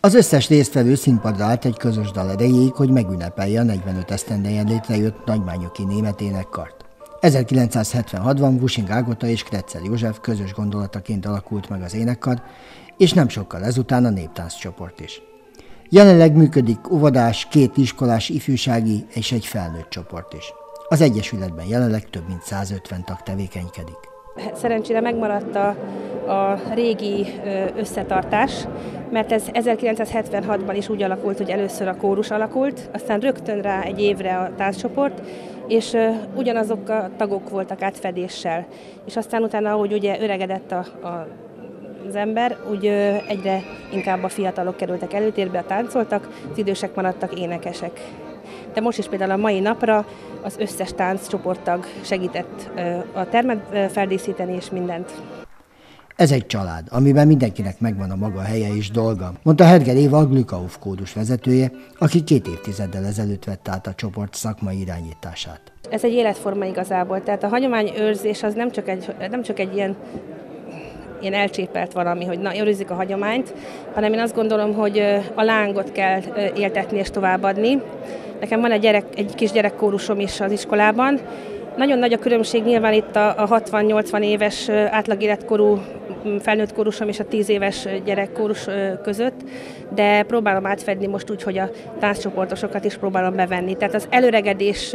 Az összes résztvevő színpadra állt egy közös dal erejéig, hogy megünnepelje a 45 esztendejen létrejött nagymányoki német énekkart. 1976-ban Vusin Ágota és Kretzer József közös gondolataként alakult meg az énekkar, és nem sokkal ezután a néptánccsoport is. Jelenleg működik óvodás, 2 iskolás ifjúsági és egy felnőtt csoport is. Az egyesületben jelenleg több mint 150 tag tevékenykedik. Szerencsére megmaradt a régi összetartás, mert ez 1976-ban is úgy alakult, hogy először a kórus alakult, aztán rögtön rá egy évre a tánccsoport, és ugyanazok a tagok voltak átfedéssel. És aztán utána, ahogy ugye öregedett az ember, úgy egyre inkább a fiatalok kerültek előtérbe, táncoltak, az idősek maradtak énekesek. De most is például a mai napra az összes tánccsoporttag segített a termet feldíszíteni és mindent. Ez egy család, amiben mindenkinek megvan a maga helye és dolga, mondta Herger Éva, a Glükauf kódus vezetője, aki 2 évtizeddel ezelőtt vette át a csoport szakmai irányítását. Ez egy életforma igazából, tehát a hagyományőrzés az nem csak egy ilyen elcsépelt valami, hogy na, őrizzük a hagyományt, hanem én azt gondolom, hogy a lángot kell éltetni és továbbadni. Nekem van egy kis gyerekkórusom is az iskolában. Nagyon nagy a különbség nyilván itt a 60-80 éves átlagéletkorú felnőtt kórusom és a 10 éves gyerekkórus között, de próbálom átfedni most úgy, hogy a tánccsoportosokat is próbálom bevenni. Tehát az előregedés,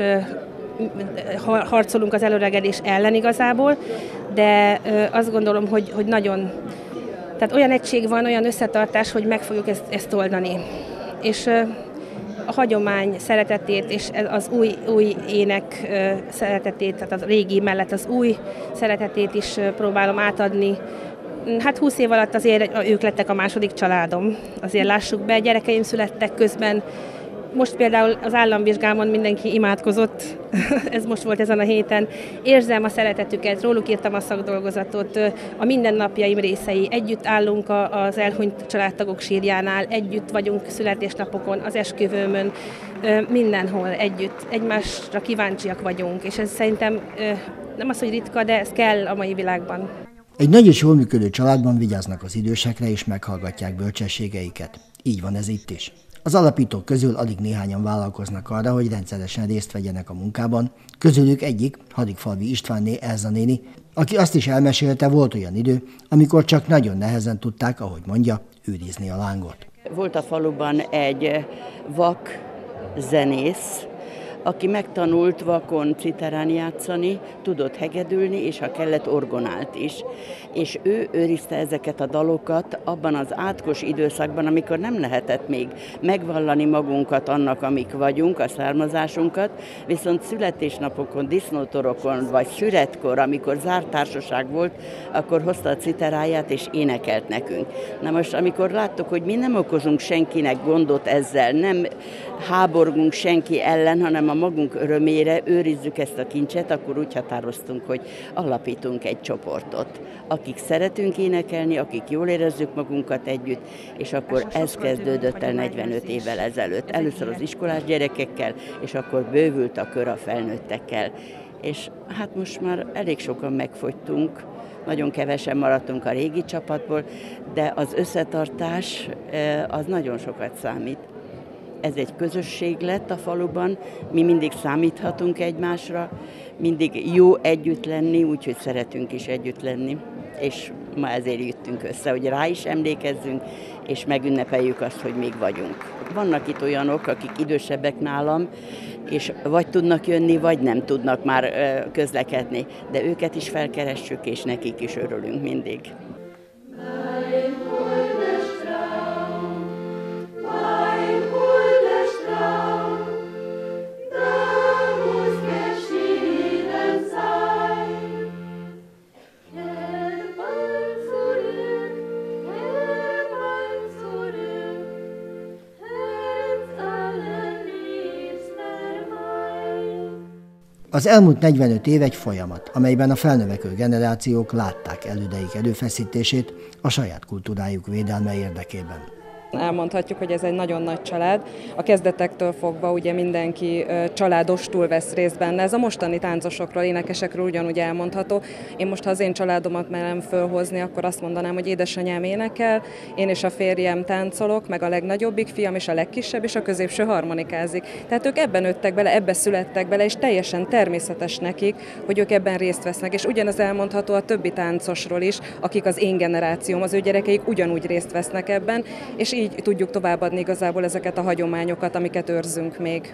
harcolunk az előregedés ellen igazából, de azt gondolom, hogy nagyon, tehát olyan egység van, olyan összetartás, hogy meg fogjuk ezt oldani. És a hagyomány szeretetét és az új ének szeretetét, tehát a régi mellett az új szeretetét is próbálom átadni. Hát 20 év alatt azért ők lettek a második családom. Azért lássuk be, gyerekeim születtek közben. Most például az államvizsgámon mindenki imádkozott, ez most volt ezen a héten. Érzem a szeretetüket, róluk írtam a szakdolgozatot, a mindennapjaim részei. Együtt állunk az elhunyt családtagok sírjánál, együtt vagyunk születésnapokon, az esküvőmön, mindenhol együtt. Egymásra kíváncsiak vagyunk, és ez szerintem nem az, hogy ritka, de ez kell a mai világban. Egy nagy és jól működő családban vigyáznak az idősekre és meghallgatják bölcsességeiket. Így van ez itt is. Az alapítók közül alig néhányan vállalkoznak arra, hogy rendszeresen részt vegyenek a munkában. Közülük egyik, Hadikfalvi Istvánné, Elza néni, aki azt is elmesélte, volt olyan idő, amikor csak nagyon nehezen tudták, ahogy mondja, őrizni a lángot. Volt a faluban egy vak zenész, aki megtanult vakon citerán játszani, tudott hegedülni, és ha kellett, orgonált is. És ő őrizte ezeket a dalokat abban az átkos időszakban, amikor nem lehetett még megvallani magunkat annak, amik vagyunk, a származásunkat, viszont születésnapokon, disznótorokon, vagy szüretkor, amikor zárt társaság volt, akkor hozta a citeráját és énekelt nekünk. Na most, amikor láttuk, hogy mi nem okozunk senkinek gondot ezzel, nem háborgunk senki ellen, hanem a magunk örömére őrizzük ezt a kincset, akkor úgy határoztunk, hogy alapítunk egy csoportot, akik szeretünk énekelni, akik jól érezzük magunkat együtt, és akkor ez kezdődött el 45 évvel ezelőtt. Először az iskolás gyerekekkel, és akkor bővült a kör a felnőttekkel. És hát most már elég sokan megfogytunk, nagyon kevesen maradtunk a régi csapatból, de az összetartás az nagyon sokat számít. Ez egy közösség lett a faluban, mi mindig számíthatunk egymásra, mindig jó együtt lenni, úgyhogy szeretünk is együtt lenni, és ma ezért jöttünk össze, hogy rá is emlékezzünk, és megünnepeljük azt, hogy még vagyunk. Vannak itt olyanok, akik idősebbek nálam, és vagy tudnak jönni, vagy nem tudnak már közlekedni, de őket is felkeressük, és nekik is örülünk mindig. Az elmúlt 45 év egy folyamat, amelyben a felnövekvő generációk látták elődeik erőfeszítését a saját kultúrájuk védelme érdekében. Elmondhatjuk, hogy ez egy nagyon nagy család. A kezdetektől fogva ugye mindenki családostul vesz részt benne. Ez a mostani táncosokról, énekesekről ugyanúgy elmondható. Én most, ha az én családomat merem fölhozni, akkor azt mondanám, hogy édesanyám énekel, én és a férjem táncolok, meg a legnagyobbik fiam és a legkisebb, és a középső harmonikázik. Tehát ők ebben nőttek bele, ebbe születtek bele, és teljesen természetes nekik, hogy ők ebben részt vesznek. És ugyanaz elmondható a többi táncosról is, akik az én generációm, az ő gyerekeik ugyanúgy részt vesznek ebben, és így tudjuk továbbadni igazából ezeket a hagyományokat, amiket őrzünk még.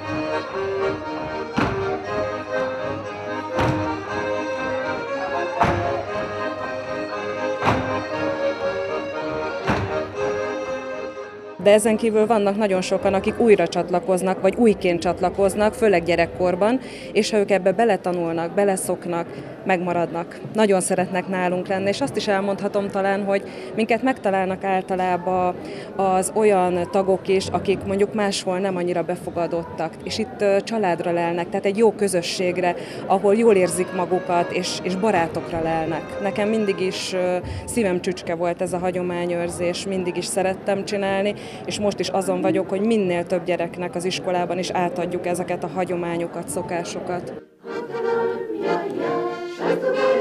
De ezen kívül vannak nagyon sokan, akik újra csatlakoznak, vagy újként csatlakoznak, főleg gyerekkorban, és ha ők ebbe beletanulnak, beleszoknak, megmaradnak. Nagyon szeretnek nálunk lenni, és azt is elmondhatom talán, hogy minket megtalálnak általában az olyan tagok is, akik mondjuk máshol nem annyira befogadottak, és itt családra lelnek, tehát egy jó közösségre, ahol jól érzik magukat, és barátokra lelnek. Nekem mindig is szívem csücske volt ez a hagyományőrzés, mindig is szerettem csinálni, és most is azon vagyok, hogy minél több gyereknek az iskolában is átadjuk ezeket a hagyományokat, szokásokat.